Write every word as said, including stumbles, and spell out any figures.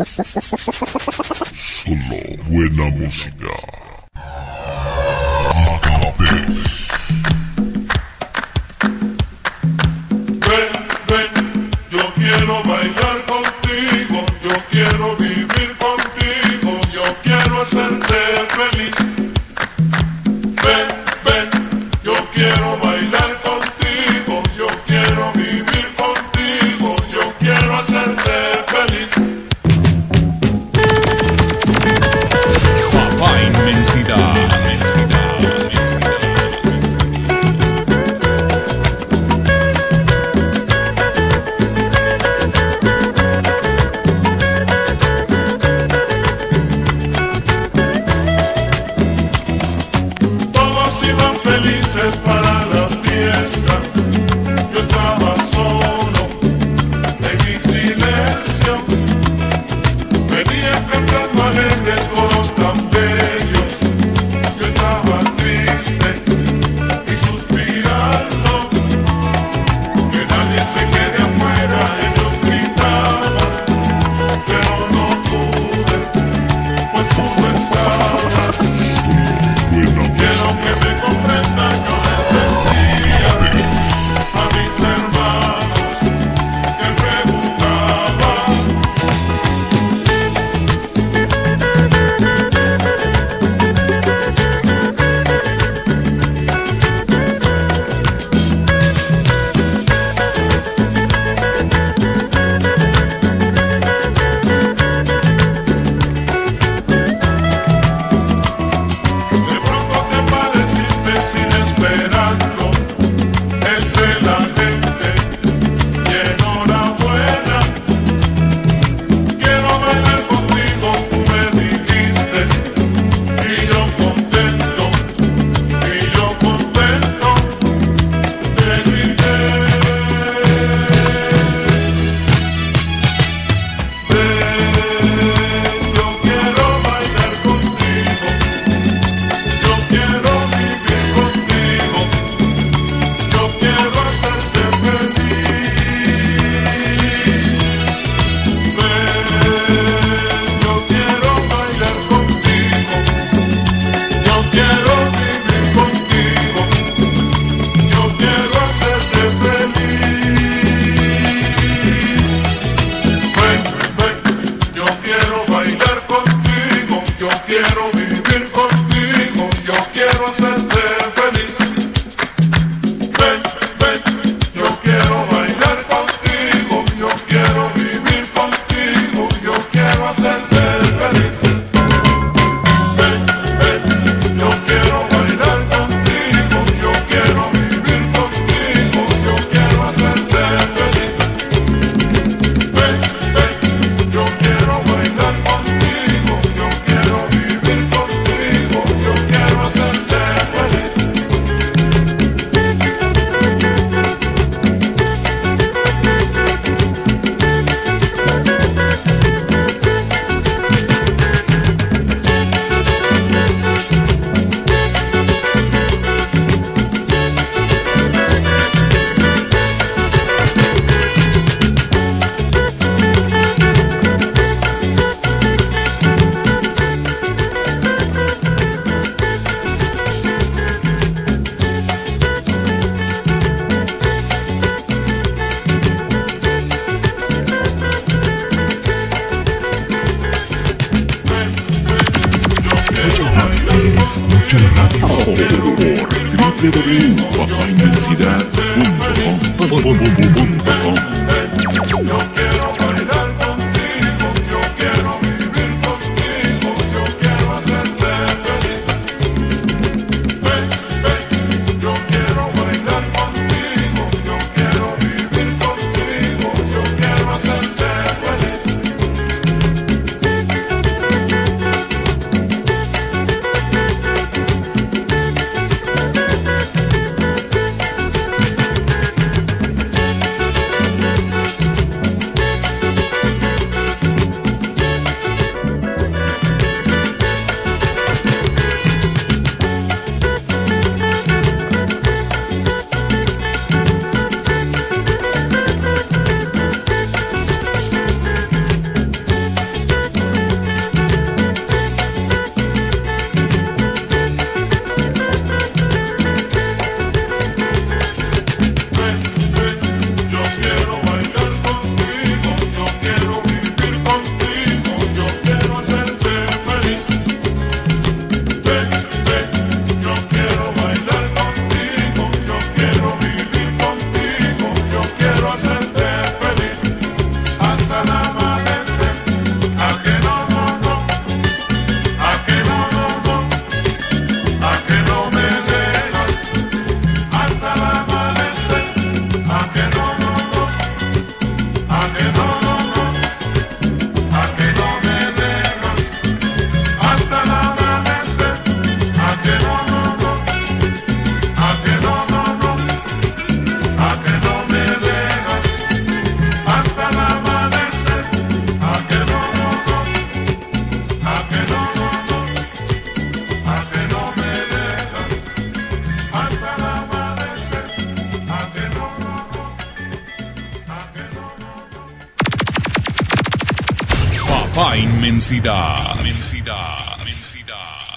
Solo buena música. Acabes. Ven, ven, yo quiero bailar contigo, yo quiero vivir contigo, yo quiero hacerte feliz. Ven, ven, yo quiero bailar contigo, yo quiero vivir contigo, yo quiero hacerte feliz. Papá Inmensidad, inmensidad, inmensidad. Todos iban felices para la fiesta, yo estaba solo en mi silencio. Venía cantando alegres coros tan bellos, yo estaba triste y suspirando, que nadie se quede afuera, ellos gritaban, pero no pude, pues tú estabas. Quiero que me comprendan, yo les decía a mis hermanos que preguntaban. De pronto te apareciste sin esperarlo entre la gente y enhorabuena. Quiero bailar contigo, tú me dijiste, y yo contento, y yo contento, te grité. Ven, yo quiero bailar contigo, yo quiero vivir contigo, yo quiero hacerte feliz. Ven, yo quiero bailar contigo, yo quiero vivir contigo, yo quiero hacerte feliz. Ven, ven, yo quiero bailar contigo, yo quiero vivir contigo, yo quiero hacerte feliz. Ven, ven, yo quiero bailar contigo, yo quiero vivir contigo, yo quiero hacerte feliz. Ven, ven, yo quiero bailar contigo, yo quiero vivir contigo, yo quiero hacerte feliz. Ven, ven, yo quiero bailar contigo, yo quiero vivir contigo, yo quiero hacerte feliz. Escucha la radio por doble u doble u doble u punto papá inmensidad punto com. Yo quiero bailar contigo, yo quiero vivir contigo, yo quiero hacerte feliz. Ven, ven, yo quiero bailar contigo, yo quiero vivir contigo, yo quiero hacerte feliz. Papá Inmensidad. Inmensidad. Inmensidad.